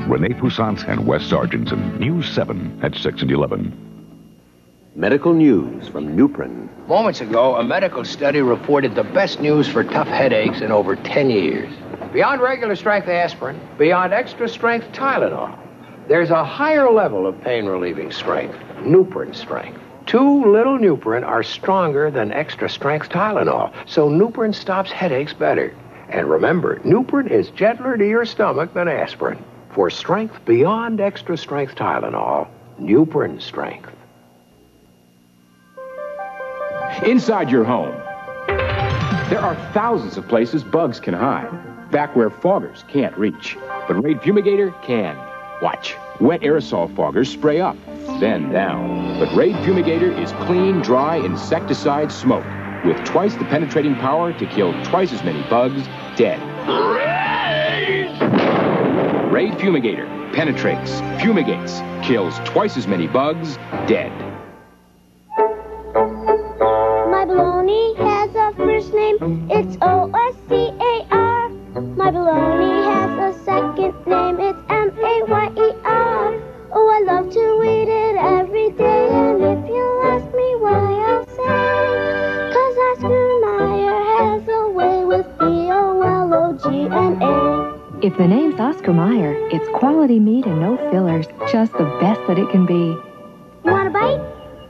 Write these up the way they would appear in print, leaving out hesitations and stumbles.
Rene Poussaint and Wes Sargentson. News 7 at 6 and 11. Medical news from Nuprin. Moments ago, a medical study reported the best news for tough headaches in over 10 years. Beyond regular strength aspirin, beyond extra strength Tylenol, there's a higher level of pain-relieving strength, Nuprin strength. 2 little Nuprin are stronger than extra strength Tylenol, so Nuprin stops headaches better. And remember, Nuprin is gentler to your stomach than aspirin. For strength beyond extra strength Tylenol, Nuprin strength. Inside your home, there are thousands of places bugs can hide. Back where foggers can't reach. But Raid Fumigator can. Watch. Wet aerosol foggers spray up, then down. But Raid Fumigator is clean, dry, insecticide smoke with twice the penetrating power to kill twice as many bugs dead. Raid Fumigator penetrates, fumigates, kills twice as many bugs dead. My baloney has a first name, it's O-S-C-A-R. My baloney has a second name, it's M-A-Y-E-R. Oh, I love to eat it every day, and if you ask me why, I'll say, 'cause Oscar Mayer has a way with B-O-L-O-G-N-A. If the name's Oscar Mayer, it's quality meat and no fillers, just the best that it can be. You want a bite?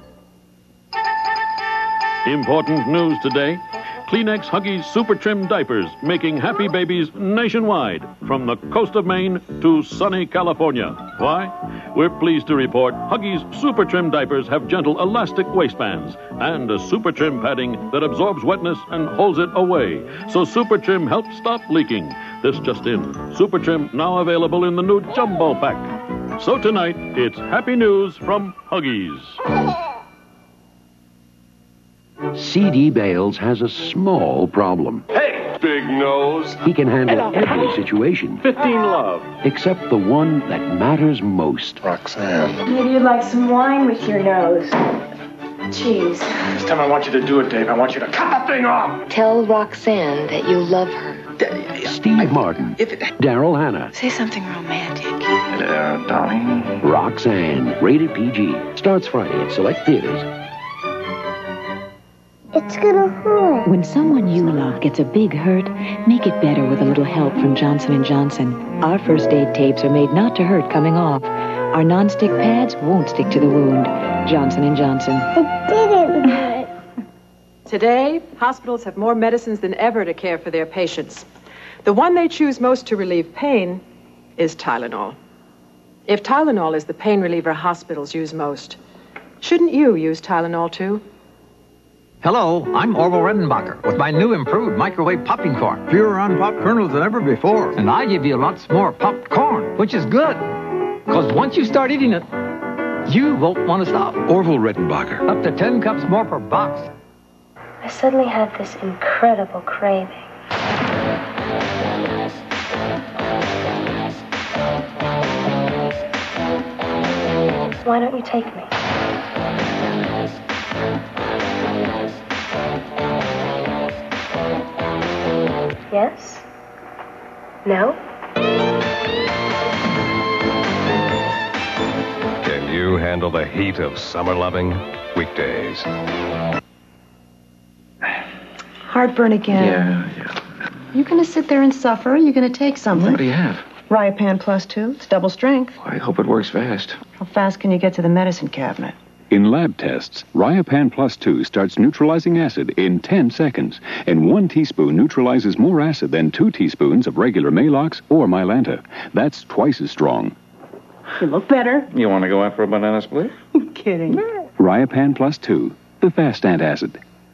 Important news today. Kleenex Huggies Super Trim Diapers, making happy babies nationwide, from the coast of Maine to sunny California. Why? We're pleased to report Huggies Super Trim Diapers have gentle elastic waistbands and a Super Trim padding that absorbs wetness and holds it away. So Super Trim helps stop leaking. This just in. Super Trim now available in the new Jumbo Pack. So tonight, it's happy news from Huggies. C.D. Bales has a small problem. Hey, big nose. He can handle every situation. 15 love. Except the one that matters most. Roxanne. Maybe you'd like some wine with your nose. Cheese. This time I want you to do it, Dave. I want you to cut the thing off. Tell Roxanne that you love her. Steve Martin. Daryl Hannah. Say something romantic. Hello, darling. Roxanne. Rated PG. Starts Friday at select theaters. It's gonna hurt. When someone you love gets a big hurt, make it better with a little help from Johnson & Johnson. Our first aid tapes are made not to hurt coming off. Our non-stick pads won't stick to the wound. Johnson & Johnson. It didn't hurt. Today, hospitals have more medicines than ever to care for their patients. The one they choose most to relieve pain is Tylenol. If Tylenol is the pain reliever hospitals use most, shouldn't you use Tylenol too? Hello, I'm Orville Redenbacher with my new improved microwave popping corn. Fewer unpopped kernels than ever before. And I give you lots more popped corn, which is good. Because once you start eating it, you won't want to stop. Orville Redenbacher. Up to 10 cups more per box. I suddenly had this incredible craving. Why don't you take me? Yes? No? Can you handle the heat of summer loving? Weekdays. Heartburn again. Yeah. You gonna sit there and suffer? Or you gonna take something? What do you have? Ryopan Plus 2. It's double strength. I hope it works fast. How fast can you get to the medicine cabinet? In lab tests, Ryopan Plus 2 starts neutralizing acid in 10 seconds, and 1 teaspoon neutralizes more acid than 2 teaspoons of regular Maalox or Mylanta. That's twice as strong. You look better. You want to go out for a banana split? I'm kidding. Ryopan Plus 2, the fast antacid.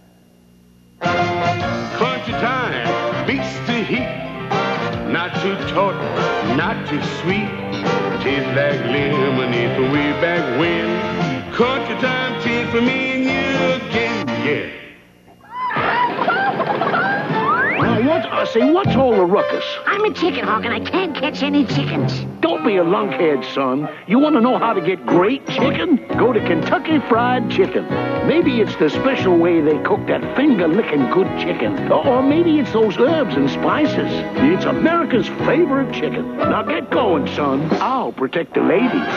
Crunchy time beats the heat. Not too taut, not too sweet. Tastes like lemonade from way back when. Country time tea for me and you again, yeah. Now, what's all the ruckus? I'm a chicken hawk and I can't catch any chickens. Don't be be a lunkhead, son. You want to know how to get great chicken? Go to Kentucky Fried Chicken. Maybe it's the special way they cook that finger-licking good chicken. Or maybe it's those herbs and spices. It's America's favorite chicken. Now get going, son. I'll protect the ladies.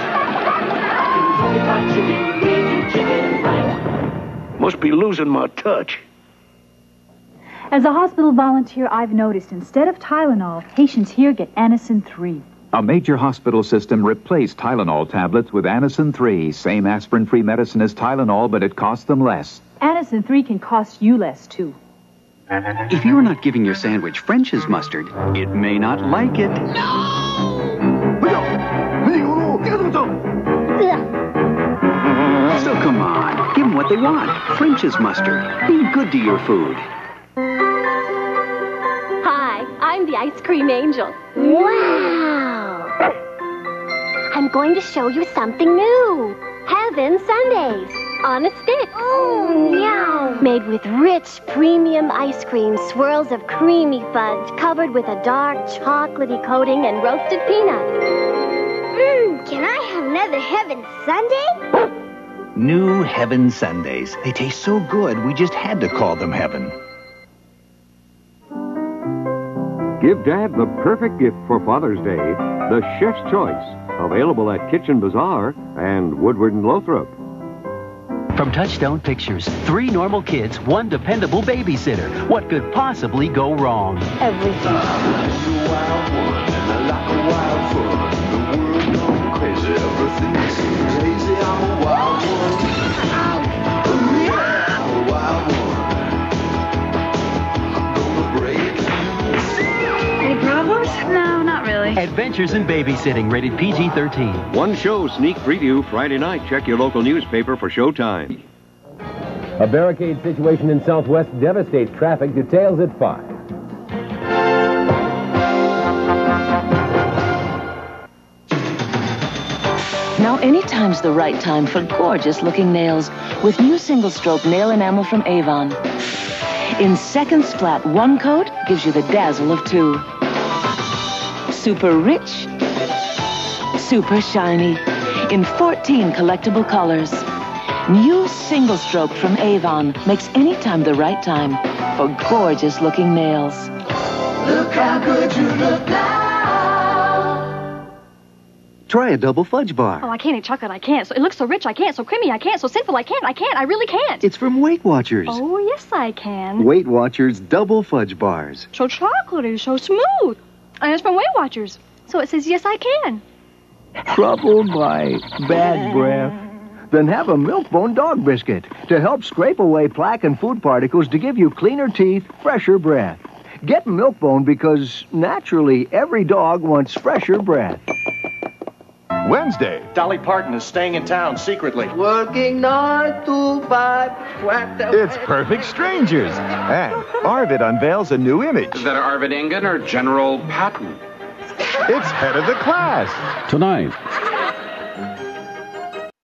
Must be losing my touch. As a hospital volunteer, I've noticed instead of Tylenol, patients here get Anacin 3. A major hospital system replaced Tylenol tablets with Anacin 3. Same aspirin-free medicine as Tylenol, but it costs them less. Anacin 3 can cost you less, too. If you're not giving your sandwich French's mustard, it may not like it. So come on, give them what they want. French's mustard. Be good to your food. Hi, I'm the ice cream angel. Wow! I'm going to show you something new. Heaven Sundaes on a stick. Oh, meow. Made with rich, premium ice cream, swirls of creamy fudge covered with a dark, chocolatey coating and roasted peanuts. Can I have another Heaven Sundae? New Heaven Sundaes. They taste so good, we just had to call them Heaven. Give Dad the perfect gift for Father's Day, the Chef's Choice, available at Kitchen Bazaar and Woodward and Lothrop. From Touchstone Pictures, 3 normal kids, 1 dependable babysitter. What could possibly go wrong? Everything. Any problems? No, not really. Adventures in Babysitting, rated PG-13. One show sneak preview Friday night. Check your local newspaper for showtime. A barricade situation in Southwest devastates traffic. Details at 5. Now anytime's the right time for gorgeous-looking nails with new single-stroke nail enamel from Avon. In seconds flat, 1 coat gives you the dazzle of 2. Super rich, super shiny, in 14 collectible colors. New single-stroke from Avon makes any time the right time for gorgeous-looking nails. Look how good you look now. Try a double fudge bar. Oh, I can't eat chocolate. I can't. So it looks so rich. I can't. So creamy. I can't. So sinful. I can't. I really can't. It's from Weight Watchers. Oh, yes, I can. Weight Watchers double fudge bars. So chocolatey, so smooth. And it's from Weight Watchers. So it says, yes, I can. Troubled by bad breath? Then have a Milk-Bone dog biscuit to help scrape away plaque and food particles to give you cleaner teeth, fresher breath. Get Milk-Bone because, naturally, every dog wants fresher breath. Wednesday. Dolly Parton is staying in town secretly. Working 9 to 5. It's Perfect Strangers. And Arvid unveils a new image. Is that Arvid Engen or General Patton? It's Head of the Class. Tonight,